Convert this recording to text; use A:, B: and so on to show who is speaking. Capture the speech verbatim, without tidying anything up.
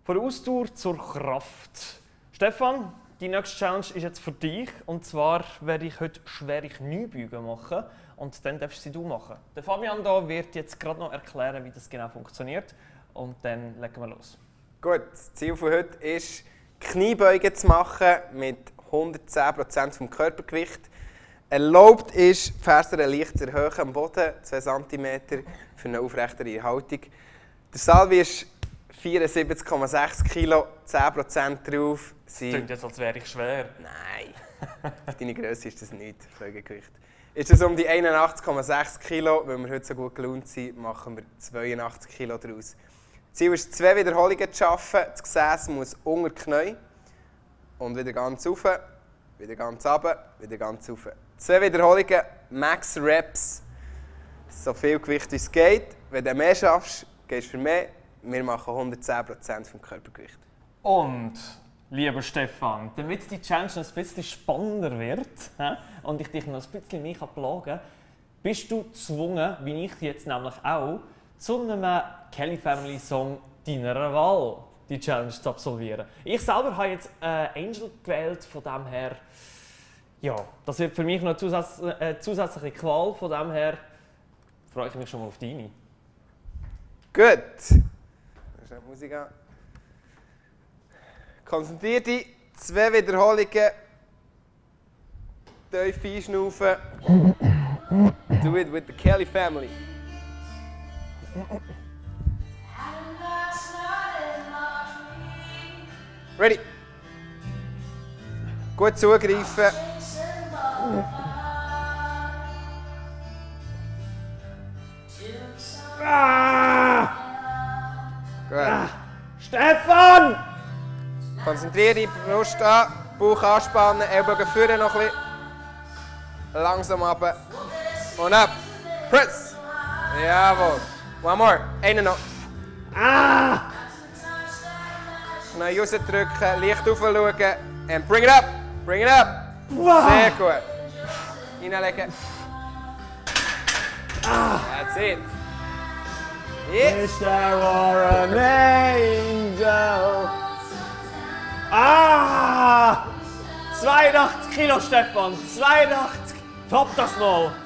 A: Von der Ausdauer zur Kraft. Stefan, die nächste Challenge ist jetzt für dich. Und zwar werde ich heute schwere Kniebeugen machen. Und dann darfst sie du machen. Der Fabian hier wird jetzt gerade noch erklären, wie das genau funktioniert. Und dann legen wir los.
B: Gut, das Ziel von heute ist, Kniebeugen zu machen mit hundertzehn Prozent vom Körpergewicht. Erlaubt ist, die Fersen leicht zu erhöhen am Boden, zwei Zentimeter für eine aufrechtere Haltung. Der Salvi ist vierundsiebzig Komma sechs Kilo, zehn Prozent drauf.
A: Das klingt jetzt, als wäre ich schwer.
B: Nein, für deine Größe ist das nicht, Folgegewicht. Ist es um die einundachtzig Komma sechs Kilo, weil wir heute so gut gelaunt sind, machen wir zweiundachtzig Kilo daraus. Ziel ist, zwei Wiederholungen zu schaffen. Das Gesäß muss unter die Knie und wieder ganz rauf, wieder ganz runter, wieder ganz rauf. Zwei Wiederholungen, Max Reps, so viel Gewicht wie es geht. Wenn du mehr schaffst, gehst du für mehr. Wir machen hundertzehn Prozent vom Körpergewicht.
A: Und, lieber Stefan, damit die Challenge noch ein bisschen spannender wird und ich dich noch ein bisschen mehr plagen kann, bist du gezwungen, wie ich jetzt nämlich auch, zu einem Kelly Family Song deiner Wahl die Challenge zu absolvieren. Ich selber habe jetzt äh, Angel gewählt, von dem her, ja, das wird für mich noch zusatz, äh, zusätzliche Qual, von dem her freue ich mich schon mal auf deine.
B: Gut. Schnell die Musik an. Konzentrier dich, zwei Wiederholungen, tief einschnaufen. Do it with the Kelly family. Ready. Gut zugreifen.
A: Ah!
B: Gut.
A: Ah! Stefan!
B: Konzentriere dich, Brust an, Bauch anspannen, Ellbogen vorne noch ein bisschen. Langsam runter. Und ab. Press. Jawohl. One more. Einen noch.
A: Ah!
B: Knie rausdrücken, leicht raufschauen. And bring it up. Bring it up.
A: Wow.
B: Sehr gut. Reinlegen.
A: Ah!
B: That's it. Yeah.
A: Wish there were an angel. Ah! zweiundachtzig Kilo, Stefan. zweiundachtzig. Top das mal.